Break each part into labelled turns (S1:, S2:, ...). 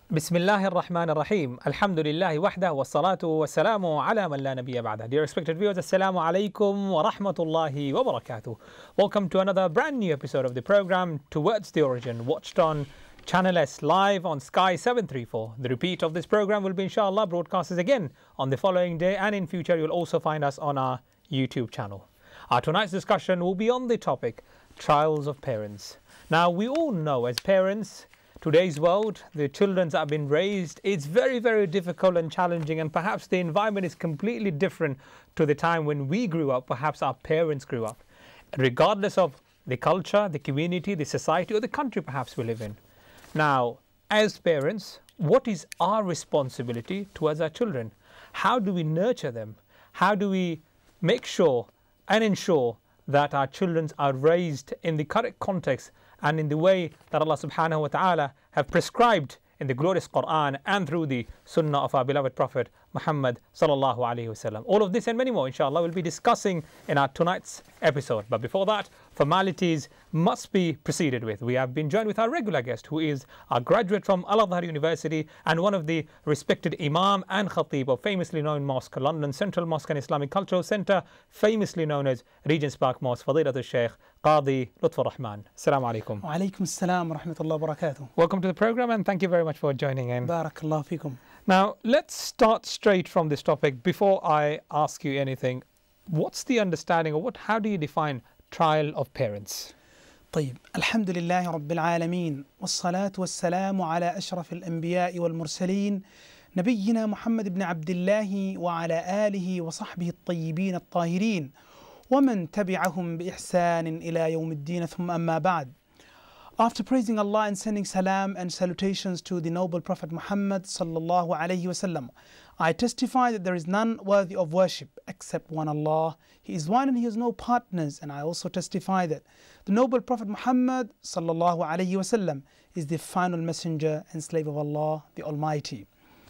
S1: Bismillahir Rahmanir Rahim. Alhamdulillahi wahdah wa salatu wa salamu ala man la nabiyya ba'dah. Dear respected viewers, assalamu alaikum wa rahmatullahi wa barakatuh. Welcome to another brand new episode of the program Towards the Origin, watched on Channel S live on Sky 734. The repeat of this program will be inshallah broadcasted again on the following day, and in future you'll also find us on our YouTube channel. Tonight's discussion will be on the topic trials of parents. Now we all know as parents, today's world, the children that have been raised, it's very, very difficult and challenging, and perhaps the environment is completely different to the time when we grew up, perhaps our parents grew up, regardless of the culture, the community, the society, or the country perhaps we live in. Now, as parents, what is our responsibility towards our children? How do we nurture them? How do we make sure and ensure that our children are raised in the correct context and in the way that Allah subhanahu wa ta'ala have prescribed in the glorious Quran and through the Sunnah of our beloved Prophet Muhammad sallallahu alaihi wasallam? All of this and many more, inshallah, we'll be discussing in our tonight's episode. But before that, formalities must be proceeded with. We have been joined with our regular guest, who is a graduate from Al-Azhar University and one of the respected Imam and Khateeb of famously known Mosque, London Central Mosque and Islamic Cultural Centre, famously known as Regent's Park Mosque, Fadilatul Shaykh Kazi Lutfur Rahman. Assalamu alaikum.
S2: Wa alaikum assalam wa rahmatullahi wa barakatuh.
S1: Welcome to the program, and thank you very much for joining in.
S2: Barakallahu feekum.
S1: Now, let's start straight from this topic. Before I ask you anything, what's the understanding, or how do you define trial of parents?
S2: طيب الحمد لله رب العالمين والصلاة والسلام على أشرف الأنبياء والمرسلين نبينا محمد بن عبد الله وعلى آله وصحبه الطيبين الطاهرين ومن تبعهم بإحسان إلى يوم الدين ثم أما بعد. After praising Allah and sending salam and salutations to the noble Prophet Muhammad sallallahu alaihi wasallam, I testify that there is none worthy of worship except one Allah. He is one and He has no partners. And I also testify that the noble Prophet Muhammad sallallahu alaihi wasallam is the final messenger and slave of Allah the Almighty.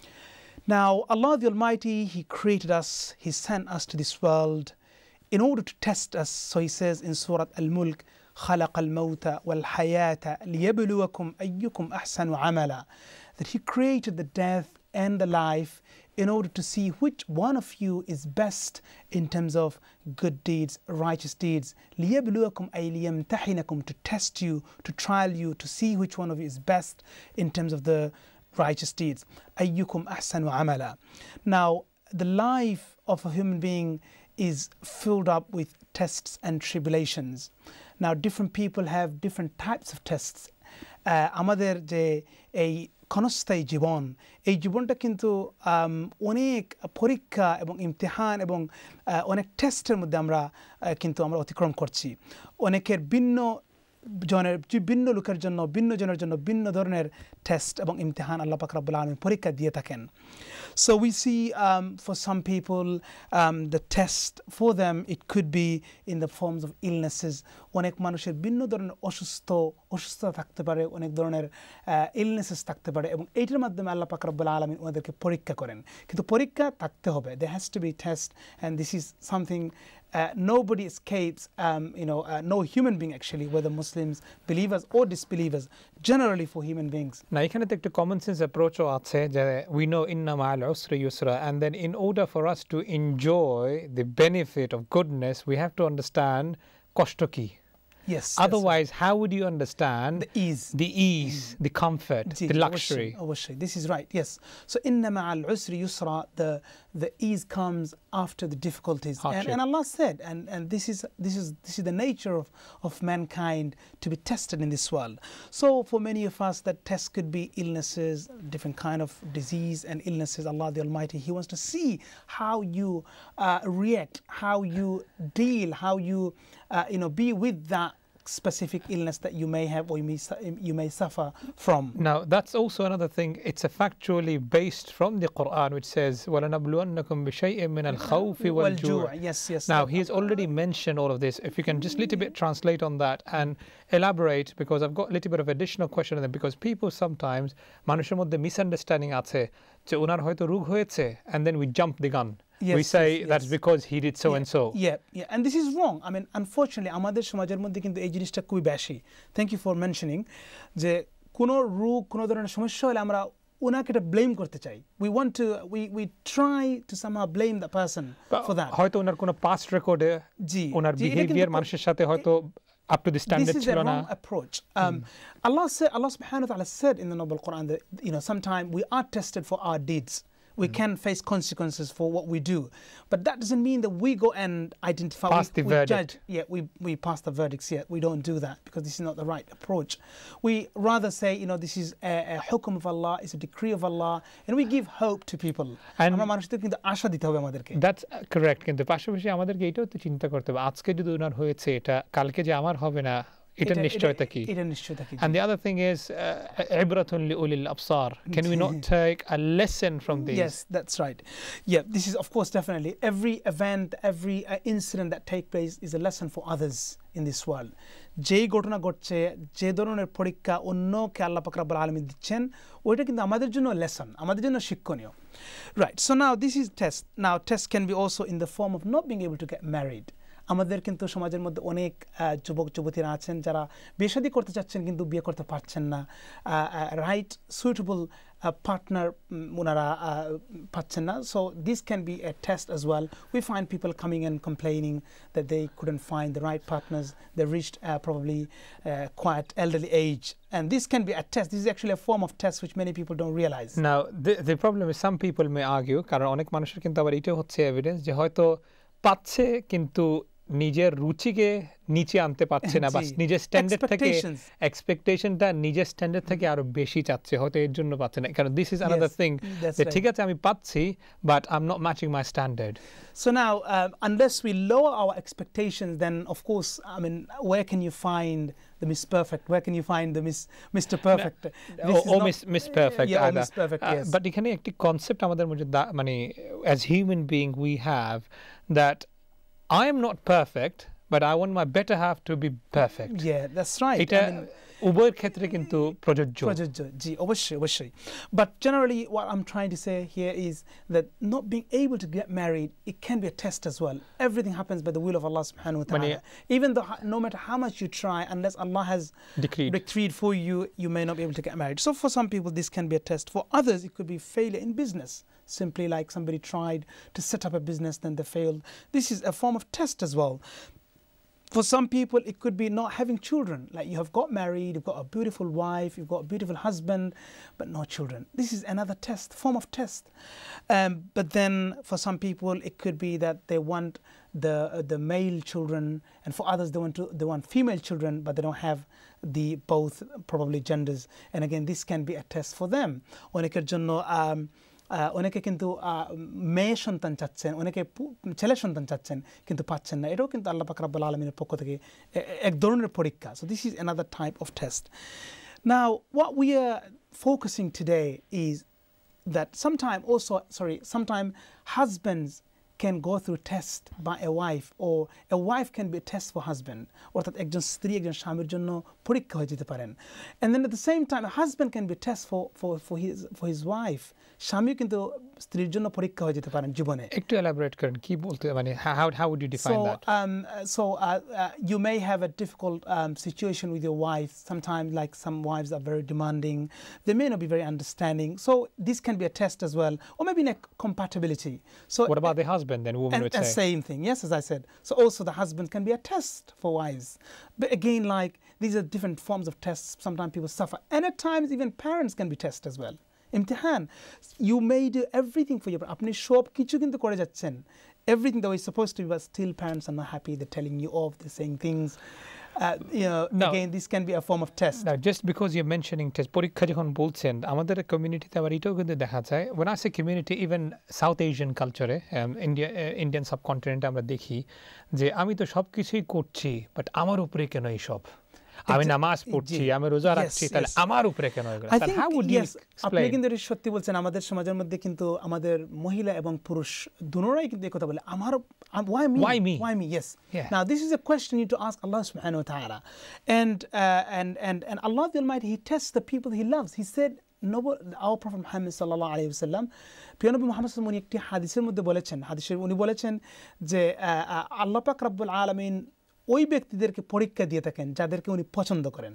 S2: Now, Allah the Almighty, He created us, He sent us to this world in order to test us. So He says in Surah Al-Mulk, خلق الموت والحياة ليبلوكم أيكم أحسن عملا, that He created the death and the life in order to see which one of you is best in terms of good deeds, righteous deeds. ليبلوكم أي ليمتحنكم, to test you, to trial you, to see which one of you is best in terms of the righteous deeds. أيكم أحسن عملا. Now, the life of a human being is filled up with tests and tribulations. Now, different people have different types of tests. আমাদের যে এই ক্ষণস্থায়ী জীবন, এই জীবনটা কিন্তু অনেক পরীক্ষা এবং ইমতিহান এবং অনেক টেস্টের মধ্যে আমরা অতিক্রম করছি। অনেকের ভিন্ন লোকের জন্য, ভিন্ন জনের জন্য ভিন্ন ধরনের টেস্ট এবং ইমতিহান আল্লাহ পাক রব্বুল আলামিন পরীক্ষা দিয়ে থাকেন। So we see for some people the test for them, it could be in the forms of illnesses. অনেক মানুষের ভিন্ন ধরনের অসুস্থতা থাকতে পারে, অনেক ধরনের illnesses থাকতে পারে, এবং এইটার মাধ্যমে আল্লাহ পাক রব্বুল আলামিন ওদেরকে পরীক্ষা করেন। কিন্তু পরীক্ষা থাকতে হবে, there has to be test, and this is something nobody escapes, no human being actually, whether Muslims, believers or disbelievers, generally for human beings.
S1: Now, এখানে তো একটা common sense approach আছে যে we know inna ma'al usri yusra, and then in order for us to enjoy the benefit of goodness, we have to understand কষ্ট কি.
S2: Yes.
S1: Otherwise, how would you understand the ease, the comfort, the luxury?
S2: This is right. Yes. So, inna ma'al usri yusra, the ease comes after the difficulties. And Allah said, and this is the nature of mankind to be tested in this world. So, for many of us, that test could be illnesses, different kind of disease and illnesses. Allah the Almighty, He wants to see how you react, how you deal, how you be with that specific illness that you may have or you may suffer from.
S1: Now, that's also another thing. It's factually based from the Quran, which says وَلَنَبْلُوَنَّكُمْ بِشَيْءٍ مِّنَ الْخَوْفِ وَالْجُوعِ.
S2: Yes.
S1: Now, He has already mentioned all of this. If you can just a little bit translate on that and elaborate, because I've got a little bit of additional question on them, because people sometimes, মানুষের মধ্যে misunderstanding আছে যে ওনার হয়তো রোগ হয়েছে, and then we jump the gun.
S2: Yes,
S1: we say
S2: yes.
S1: that's because he did so and so.
S2: Yeah, and this is wrong. I mean, unfortunately, আমাদের সমাজের মধ্যে কিন্তু এই জিনিসটা খুবই বেশি. Thank you for mentioning যে কোনো রোগ, কোনো ধরনের সমস্যা হলে আমরা ওনাকে এটা ব্লেম করতে চাই we try to somehow blame the person for that
S1: হয়তো ওনার কোনো পাস্ট রেকর্ডে ওনার বিহেভিয়ার মানুষের সাথে হয়তো up to the standard
S2: this is a wrong approach. Allah subhanahu wa ta'ala said in the noble Quran that sometimes we are tested for our deeds. We can face consequences for what we do, but that doesn't mean that we go and identify.
S1: Pass the verdict.
S2: Judge. Yeah, we pass the verdicts. Yeah, we don't do that because this is not the right approach. We rather say, this is a hukum of Allah, it's a decree of Allah, and we give hope to people. আমরা মানুষদের কিন্তু আশা দিতে হবে আমাদেরকে।
S1: That's correct. কিন্তু পাশাপাশি আমাদেরকে এটাও তো চিন্তা করতে হবে, আজকে যদি ওনার হয়েছে এটা, কালকে যে আমার হবে না, এটা নিশ্চয়তা কি? And the other thing is ibratun li ulil absar. Can we not take a lesson from these?
S2: Yes, that's right. Yeah, this is of course definitely every event, every incident that take place is a lesson for others in this world. যেই ঘটনা ঘটছে, যে ধরনের পরীক্ষা অন্যকে আল্লাহ পাক রব্বুল আলামিন দিচ্ছেন, ওইটা কিন্তু আমাদের জন্য লেসন, আমাদের জন্য শিক্ষণীয়। Right, so now this is test. Now test can be also in the form of not being able to get married. আমাদের কিন্তু সমাজের মধ্যে অনেক যুবক যুবতীরা আছেন যারা বিয়ে শাদী করতে চাচ্ছেন কিন্তু বিয়ে করতে পারছেন না, রাইট সুইটেবল পার্টনার ওনারা পাচ্ছেন না। So this can be a test as well. We find people coming and complaining that they couldn't find the right partners. They reached probably quite elderly age, and this can be a test. This is actually a form of test which many people don't realize.
S1: Now the problem is some people may argue, কারণ অনেক মানুষের কিন্তু আবার এটা হচ্ছে evidence যে হয়তো পাচ্ছে কিন্তু নিজের রুচিকে নিচে আনতে পারছে না, বা নিজের স্ট্যান্ডার্ড থেকে এক্সপেকটেশনটা নিজের স্ট্যান্ডার্ড থেকে আরো বেশি চাচ্ছে, হয়তো এর জন্য পাচ্ছে না। কারণ দিস ইজ অ্যানাদার থিং, যে ঠিক আছে আমি পাচ্ছি but I am not matching my standard.
S2: So now unless we lower our expectations, then of course where can you find the Miss Perfect? Where can you find the Mr. Perfect?
S1: Miss Perfect.
S2: Yeah, Miss Perfect, yes.
S1: But এখানে একটি concept আমাদের মধ্যে মানে as human being we have that I am not perfect, but I want my better half to be perfect.
S2: Yeah, that's right.
S1: এটা উভয়ের ক্ষেত্রে কিন্তু প্রযোজ্য।
S2: জি, অবশ্যই। But generally what I'm trying to say here is that not being able to get married, it can be a test as well. Everything happens by the will of Allah subhanahu wa ta'ala. Even though no matter how much you try, unless Allah has decreed for you, you may not be able to get married. So for some people this can be a test. For others it could be failure in business. Simply like somebody tried to set up a business, then they failed. This is a form of test as well. For some people, it could be not having children. Like you have got married, you've got a beautiful wife, you've got a beautiful husband, but no children. This is another test, form of test. But then for some people, it could be that they want the male children, and for others, they want female children, but they don't have the both probably genders. And again, this can be a test for them. অনেকে কিন্তু মেয়ে সন্তান চাচ্ছেন, অনেকে ছেলে সন্তান চাচ্ছেন কিন্তু পাচ্ছেন না, এটাও কিন্তু আল্লাহ পাক রব্বুল আলামিনের পক্ষ থেকে এক ধরনের পরীক্ষা। So this is another type of test. Now what we are focusing today is that sometimes husbands can go through test by a wife, or a wife can be a test for husband, অর্থাৎ একজন স্ত্রী একজন স্বামীর জন্য পরীক্ষা হয়ে যেতে পারেন। And then at the same time a husband can be a test for his wife. স্বামীও কিন্তু স্ত্রীর জন্য পরীক্ষা হয়ে যেতে পারেন জীবনে।
S1: একটু এলাবোরেট করেন কি বলতে, মানে how would you define that?
S2: So you may have a difficult situation with your wife. Sometimes like some wives are very demanding, they may not be very understanding, so this can be a test as well, or maybe in a compatibility. So
S1: what about the husband then? Woman would say
S2: same thing. Yes, as I said, so also the husband can be a test for wives. But again, like these are different forms of tests. Sometimes people suffer, and at times even parents can be tested as well. Imtihan, you may do everything for your, apni shob kichu kintu kore jacchen, everything that was supposed to be, but still parents are not happy, they're telling you off, they're saying things. Again, this can be a form of test.
S1: Now, just because you're mentioning test, পরীক্ষা যখন বলছেন, আমাদের কমিউনিটিতে আবার এটাও কিন্তু দেখা যায়, when I say community, even South Asian culture, Indian subcontinent আমরা দেখি যে আমি তো সব কিছুই করছি, বাট আমার উপরে কেন এই সব? আমি নামাজ পড়ছি, আমি রোজা রাখছি, তাহলে আমার উপরে কেন এগুলো? How would you explain?
S2: আপনি কিন্তু সত্যি বলছেন, আমাদের সমাজের মধ্যে কিন্তু আমাদের মহিলা এবং পুরুষ দুজনেই কিন্তু এই কথা বলে, আমার why me? Yes.
S1: Yeah.
S2: Now this is a question you need to ask Allah subhanahu wa ta'ala, and Allah the Almighty, He tests the people He loves. He said, our Prophet Muhammad sallallahu alaihi wasallam, প্রিয় নবী মুহাম্মদ সাল্লাল্লাহু আলাইহি ওয়াসাল্লাম একটি হাদিসের মধ্যে বলেছেন, উনি বলেছেন যে আল্লাহ পাক রব্বুল আলামিন ওই ব্যক্তিদেরকে পরীক্ষা দিয়ে থাকেন যাদেরকে উনি পছন্দ করেন,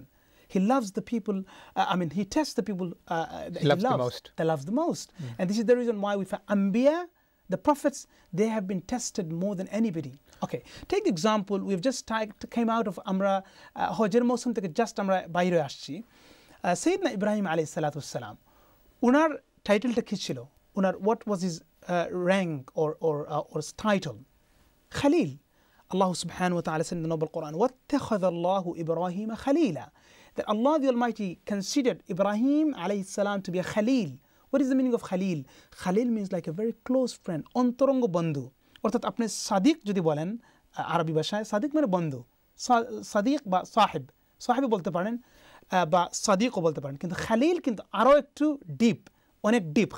S2: He loves the people, he tests the people that he loves the most. And this is the reason why we find Anbiya, the prophets, they have been tested more than anybody. Okay, take the example, we've just came out of Amra, Hojer Mosum থেকে just আমরা বাইরে আসছি Sayyidina Ibrahim alayhi salatu wassalam, উনার টাইটেলটা কি ছিল? উনার what was his rank or title? Khalil. Allah subhanahu wa ta'ala said in the noble Quran, وَاتَّخَذَ اللَّهُ إِبْرَاهِيمَ خَلِيلًا, that Allah the Almighty considered Ibrahim alayhi salam to be a Khalil. What is the meaning of Khalil? Khalil means like a very close friend, অন্তরঙ্গ বন্ধু। অর্থাৎ আপনি সাদিক যদি বলেন আরবি ভাষায়, সাদিক মানে বন্ধু, সাদিক বা সাহেব বলতে পারেন বা সাদিকও বলতে পারেন, কিন্তু খালিল কিন্তু আরও একটু ডিপ, অনেক ডিপ।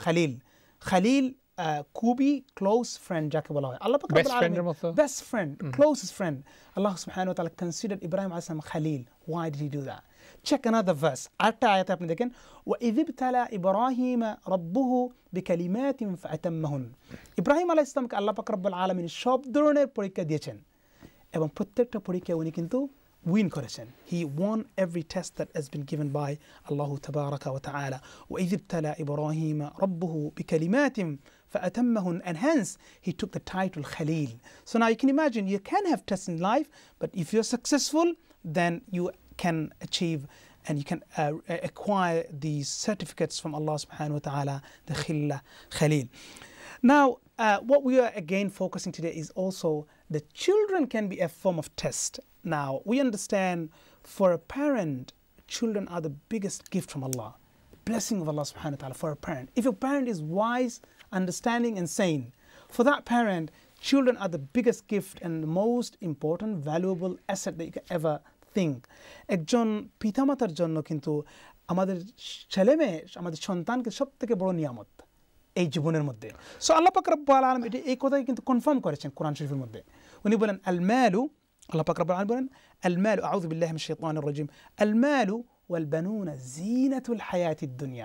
S2: খালিল খুবই ক্লোজ ফ্রেন্ড যাকে বলা হয়। আল্লাহ পাক best friend, closest friend. Allah সুবহানাহু ওয়া তাআলা considered Ibrahim alayhi salam Khalil. Why did he do that? Check another verse. আরেকটা আয়াতে আপনি দেখেন, وَإِذِ ابْتَلَى إِبْرَاهِيمَ رَبُّهُ بِكَلِمَاتٍ فَأَتَمَّهُنَّ। ইব্রাহিম আলাইহিস সালামকে আল্লাহ পাক রব্বুল আলামিন সব ধরনের পরীক্ষা দিয়েছেন এবং প্রত্যেকটা পরীক্ষায় উনি কিন্তু win করেছেন. He won every test that has been given by Allah tabaraka wa ta'ala. وَإِذِ ابْتَلَى إِبْرَاهِيمَ رَبُّهُ بِكَلِمَاتٍ فَأَتَمَّهُنَّ, and hence he took the title Khalil. So now you can imagine, you can have tests in life, but if you're successful, then you can achieve and you can acquire these certificates from Allah subhanahu wa ta'ala, the Khalil. Now what we are again focusing today is also the children can be a form of test. Now we understand for a parent, children are the biggest gift from Allah, blessing of Allah subhanahu wa ta'ala for a parent. If your parent is wise, understanding and sane, for that parent, children are the biggest gift and the most important valuable asset that you can ever think. একজন পিতামাতার জন্য কিন্তু আমাদের ছেলেমেয়ে, আমাদের সন্তানকে সবথেকে বড় নিয়ামত এই জীবনের মধ্যে। সো আল্লাহ পাক রব্বুল আলামিন এই কথাই কিন্তু কনফার্ম করেছেন কোরআন শরীফের মধ্যে। উনি বলেন আল মালু, আল্লাহ পাক রব্বুল আলামিন বলেন আল মালু, আউযু বিল্লাহি মিনাশ শাইতানির রাজিম, আল মালু ওয়াল বানুনা জিনাতুল হায়াতিদ দুনিয়া।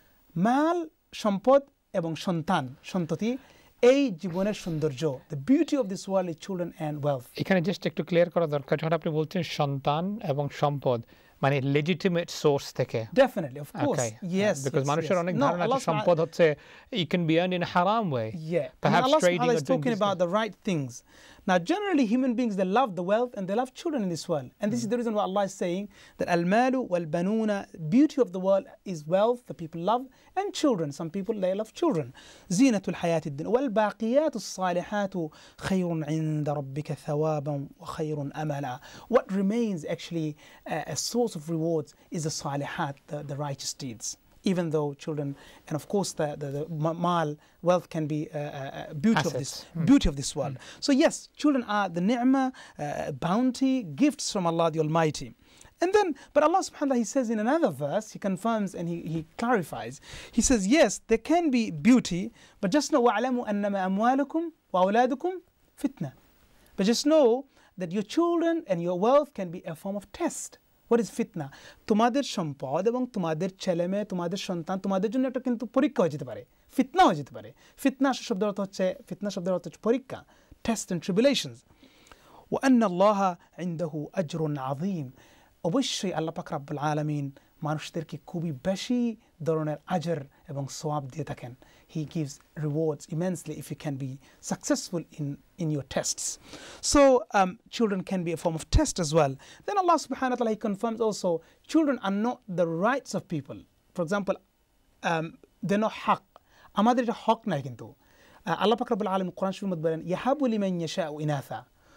S2: মাল, সম্পদ এবং সন্ততি এই জীবনের সৌন্দর্য। The beauty of this world is children and wealth.
S1: এখানে জাস্ট একটু ক্লিয়ার করা দরকার, যখন আপনি বলছেন সন্তান এবং সম্পদ, মানে legitimate source থেকে।
S2: Definitely, of course. Yes.
S1: Because মানুষের অনেক ধারণা আছে সম্পদ হচ্ছে it can be earned in a haram way.
S2: Yeah.
S1: Perhaps trading or
S2: doing talking about the right things. Now generally human beings, they love the wealth and they love children in this world. And this is the reason why Allah is saying that al-malu wal-banuna, beauty of the world is wealth, the people love, and children. Some people, they love children. Zinatul hayatid dunya wal-baqiyatus salihatu khayrun 'inda rabbika thawaban wa khayrun amala. What remains actually a source of rewards is the salihat, the righteous deeds. Even though children, and of course the mal, wealth can be beauty of this world. So yes, children are the ni'mah, bounty, gifts from Allah the Almighty. And then, but Allah subhanahu wa ta'ala, he says in another verse, he confirms and he clarifies. He says, yes, there can be beauty, but just know وَعْلَمُوا أَنَّمَا أَمْوَالُكُمْ وَأَوْلَادُكُمْ فِتْنَةٌ. But just know that your children and your wealth can be a form of test. What is fitna? তোমাদের সম্পদ এবং তোমাদের ছেলেমেয়ে, তোমাদের সন্তান, তোমাদের জন্য একটা কিন্তু পরীক্ষা হয়ে যেতে পারে, ফিতনা হয়ে যেতে পারে। ফিতনা শব্দের অর্থ হচ্ছে পরীক্ষা, test and tribulations. وأن الله عنده أجر عظيم. অবশ্যই আল্লাহ পাক রব্বুল আলামিন মানুষদেরকে খুবই বেশি ধরনের আজর এবং সওয়াব দিয়ে থাকেন। He gives rewards immensely if you can be successful in your tests. So children can be a form of test as well. Then Allah subhanahu wa ta'ala, he confirms also children are not the rights of people. For example, they're not haq. আমাদের এটা হক নাই কিন্তু। আল্লাহ পাক রব্বুল আলামিন কোরআন শরীফের মধ্যে বলেন ইয়াহাবু লিমান ইয়াশাউ ইনাথা,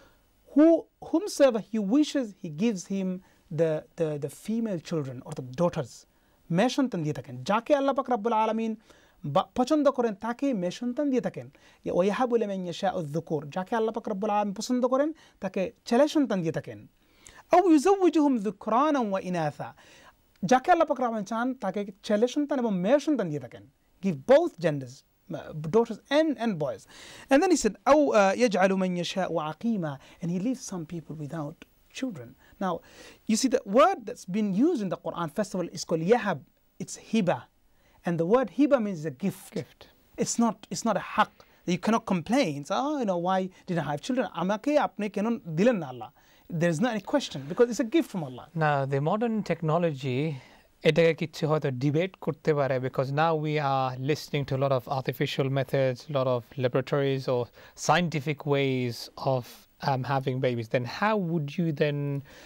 S2: whomsoever he wishes he gives him the female children or the daughters. মেয়ে সন্তান দিয়ে থাকেন, যাকে আল্লাহ পাক রব্বুল আলামিন পছন্দ করেন তাকে মেয়ে সন্তান দিয়ে থাকেন। ওয়াহাবু লিমান ইয়াশাউ যুকুর, যাকে আল্লাহ পাক রব্বুল আলামিন পছন্দ করেন তাকে ছেলে সন্তান দিয়ে থাকেন। আও ইউযাওয়িজুহুম যুকরানা ওয়া ইনাথা, যাকে আল্লাহ পাক রব্বুল আলামিন চান তাকে ছেলে সন্তান এবং মেয়ে সন্তান দিয়ে থাকেন। Give both genders, daughters and boys. And then he said أو يجعل من يشاء عقيما, and he leaves some people without children. Now you see the word that's been used in the Quran, first of all, is called yahab. It's hiba, and the word hiba means a gift. It's not a haq. You cannot complain. Why didn't I have children? আমাকে আপনি কেন দিলেন না আল্লাহ? there's not any question because it's a gift from Allah.
S1: Now, the modern technology, এটাকে কিছু হয়তো debate করতে পারে because now we are listening to a lot of artificial methods, a lot of laboratories or scientific ways of having babies. Then how would you then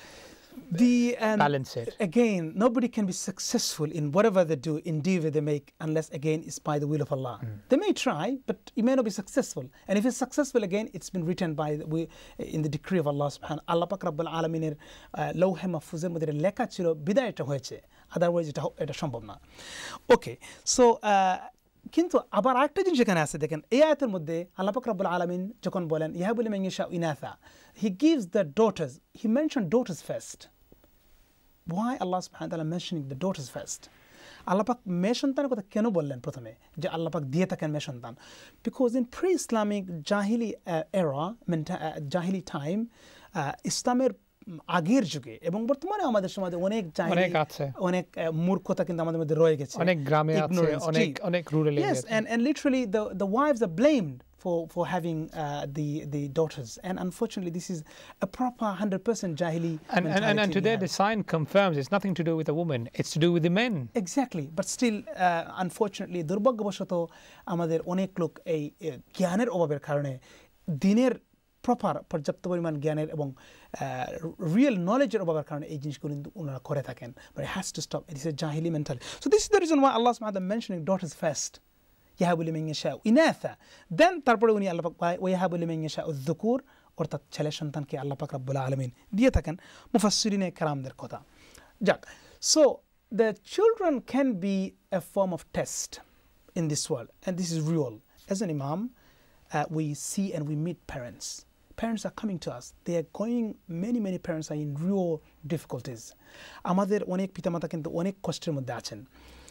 S1: balance it?
S2: Again, nobody can be successful in whatever they do, endeavor they make, unless again it's by the will of Allah. They may try, but it may not be successful. And if it's successful, again, it's been written in the decree of Allah subhanahu. Allah pak Rabbul Alamin lawhe mahfuzer moddhe lekha chilo bidaye eta hoyeche. Otherwise এটা সম্ভব না। ওকে, so কিন্তু আবার আরেকটা জিনিস এখানে আছে দেখেন, এই আয়াতের মধ্যে আল্লাহ পাক রব্বুল আলামিন যখন বলেন ইয়াহাবু লিমান ইয়াশাউ ইনাথা, he gives the daughters, he mention daughters first. Why Allah subhanahu wa ta'ala mentioning the daughters first? Allah পাক মেয়ে সন্তানের কথা কেন বললেন প্রথমে যে আল্লাহ পাক দিয়ে থাকেন মেয়ে সন্তান? Because in pre-Islamic Jahili era, Jahili time, ইসলামের আগের যুগে এবং বর্তমানে আমাদের সমাজে অনেক অনেক মূর্খতা কিন্তু আমাদের মধ্যে রয়ে গেছে,
S1: অনেক গ্রামে আছে, অনেক rural area.
S2: Yes, and literally the wives are blamed for having the daughters, and unfortunately this is a proper 100% Jahili mentality.
S1: And today the sign confirms it's nothing to do with the woman, it's to do with the men.
S2: Exactly, but still unfortunately দুর্ভাগ্যবশত আমাদের অনেক লোক এই জ্ঞানের অভাবের কারণে দিনের proper পর্যাপ্ত পরিমাণ জ্ঞানের এবং রিয়েল নলেজের অভাবের কারণে এই জিনিসগুলো কিন্তু ওনারা করে থাকেন। But it has to stop. It is a Jahili mentality. So this is the reason why Allah subhanahu wa ta'ala mentioning daughters first. ইয়াহাবু লিমান ইয়াশাউ ইনাথা, দেন তারপরে উনি আল্লাহ পাক ওয়াহাবু লিমান ইয়াশাউ যুকুর, অর্থাৎ ছেলে সন্তানকে আল্লাহ পাক রব্বুল আলামিন দিয়ে থাকেন, মুফাসসিরিনে কেরামদের কথা। যাক, so the children can be a form of test in this world, and this is real. As an imam, we see and we meet parents. Parents are coming to us. They are going, many parents are in real difficulties. আমাদের অনেক পিতামাতা কিন্তু অনেক কষ্টের মধ্যে আছেন।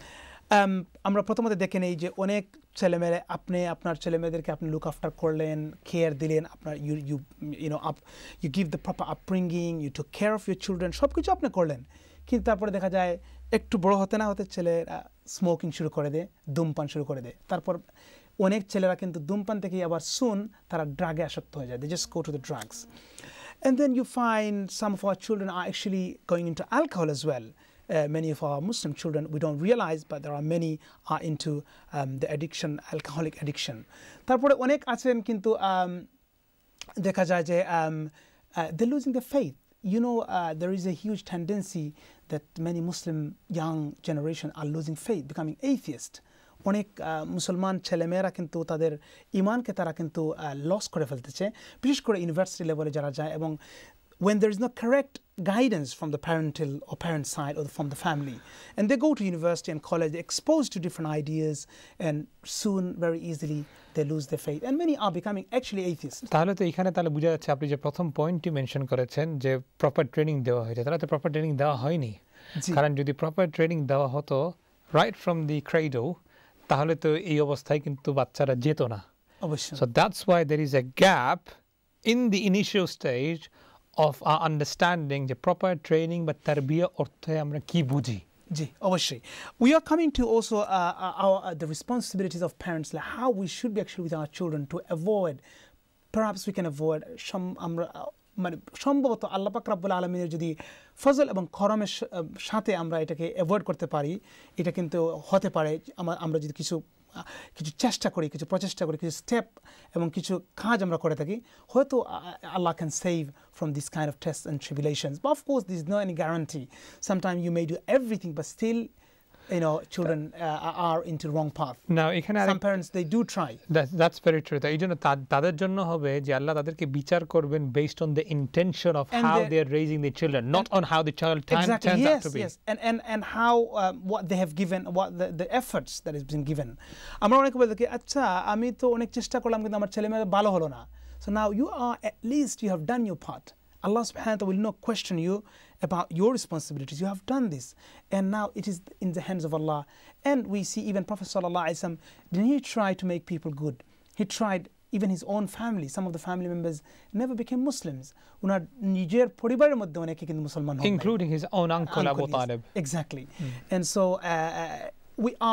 S2: আমরা প্রথমত দেখে নেই যে অনেক ছেলেমেয়ে, আপনি আপনার ছেলেমেয়েদেরকে আপনি লুক আফটার করলেন, কেয়ার দিলেন, আপনার you give the proper upbringing, you took care of your children, সব কিছু আপনি করলেন, কিন্তু তারপরে দেখা যায় একটু বড় হতে না হতে ছেলে স্মোকিং শুরু করে দেয়, ধূমপান শুরু করে দেয়। তারপর অনেক ছেলেরা কিন্তু ধূমপান থেকে আবার সুন তারা ড্রাগে আসক্ত হয়ে যায়, they just go to the drugs. And then you find some of our children are actually going into alcohol as well. Many of our Muslim children, we don't realize, but there are many are into the addiction, alcoholic addiction. তারপরে অনেক আছেন কিন্তু দেখা যায় যে they're losing their faith. You know, there is a huge tendency that many Muslim young generation are losing faith, becoming atheist. অনেক মুসলমান ছেলেমেয়েরা কিন্তু তাদের ইমানকে তারা কিন্তু লস করে ফেলতেছে, বিশেষ করে ইউনিভার্সিটি লেভেলে যারা যায়, এবং when there is no correct guidance from the parental or parent side or from the family, and they go to university and college, they're exposed to different ideas, and soon very easily they lose their faith, and many are becoming actually atheists.
S1: তাহলে তো এখানে তাহলে বোঝা যাচ্ছে আপনি যে প্রথম পয়েন্টটি মেনশন করেছেন যে প্রপার ট্রেনিং দেওয়া হয়েছে, তাহলে তো প্রপার ট্রেনিং দেওয়া হয়নি। কারণ যদি প্রপার ট্রেনিং দেওয়া হতো রাইট ফ্রম দি ক্রেডো, তাহলে তো এই অবস্থায় কিন্তু বাচ্চারা যেত না।
S2: অবশ্যই।
S1: So that's why there is a gap in the initial stage of our understanding the proper training but tarbiya orthe amra ki buji.
S2: জি অবশ্যই। We are coming to also the responsibilities of parents, like how we should be actually with our children to avoid, perhaps we can avoid আমরা মানে সম্ভবত আল্লাহ পাক রব্বুল আলামিনের যদি ফজল এবং করমের সাথে আমরা এটাকে অ্যাভয়েড করতে পারি, এটা কিন্তু হতে পারে আমরা যদি কিছু চেষ্টা করি, কিছু প্রচেষ্টা করি, কিছু স্টেপ এবং কিছু কাজ আমরা করে থাকি, হয়তো Allah can save from this kind of tests and tribulations. But of course there is no any guarantee. Sometimes you may do everything but still children are into wrong path.
S1: Now
S2: some parents they do try.
S1: That's very true. এই জন্য তাদের জন্য হবে যে আল্লাহ তাদেরকে বিচার করবেন based on the intention of how they are raising the children, not on how the child turns out to be.
S2: Yes, and how what they have given, what the efforts that has been given. আমরা অনেকে বলি যে আচ্ছা আমি তো অনেক চেষ্টা করলাম কিন্তু আমার ছেলেমেয়ে ভালো হলো না। So now you are, at least you have done your part. Allah subhanahu wa ta'ala will not question you about your responsibilities. You have done this, and now it is in the hands of Allah. And we see even Prophet sallallahu alaihi wasallam, didn't he try to make people good? He tried. Even his own family, some of the family members never became Muslims. উনার নিজের পরিবারের মধ্যে অনেকে কিন্তু মুসলমান হন,
S1: including his own uncle Abu Talib.
S2: Exactly. And so we are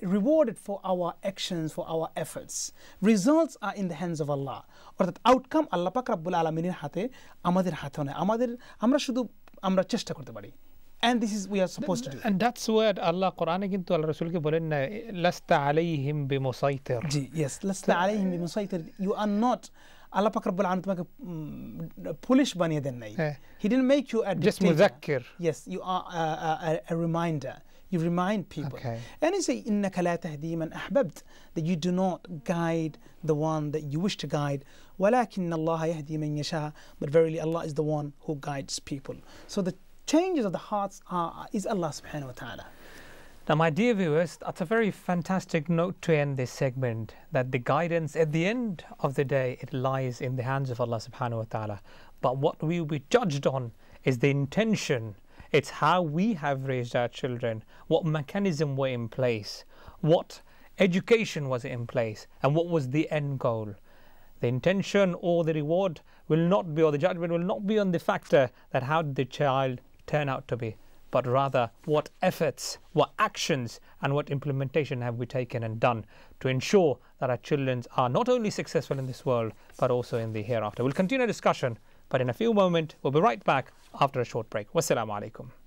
S2: rewarded for our actions, for our efforts. Results are in the hands of Allah. অর্থাৎ outcome আল্লাহ পাক রব্বুল আলামিনের হাতে, আমাদের হাতে নয়। আমরা শুধু চেষ্টা করতে পারি। And this is we are supposed to do.
S1: And that's where Allah Quran কিন্তু আল্লাহ রাসূলকে বলেন না লাস্তা আলাইহিম বিমুসাইতির।
S2: Yes, লাস্তা আলাইহিম বিমুসাইতির। You are not, আল্লাহ পাক রব্বুল আলামিন তোমাকে পুলিশ বানিয়ে দেন নাই। He didn't make you a dictator.
S1: Just muzakkir.
S2: Yes, you are a reminder. You remind people.
S1: Okay.
S2: And you say innaka la tahdi man ahbabt, that you do not guide the one that you wish to guide. ولكن الله يهدي من يشاء, but verily Allah is the one who guides people. So the changes of the hearts is Allah subhanahu wa ta'ala.
S1: Now, my dear viewers, that's a very fantastic note to end this segment, that the guidance at the end of the day, it lies in the hands of Allah subhanahu wa ta'ala. But what we will be judged on is the intention. It's how we have raised our children, what mechanism were in place, what education was in place, and what was the end goal. The intention or the reward will not be, or the judgment will not be on the factor that how did the child turn out to be, but rather what efforts, what actions, and what implementation have we taken and done to ensure that our children are not only successful in this world, but also in the hereafter. We'll continue our discussion, but in a few moments, we'll be right back after a short break. Wassalamu alaikum.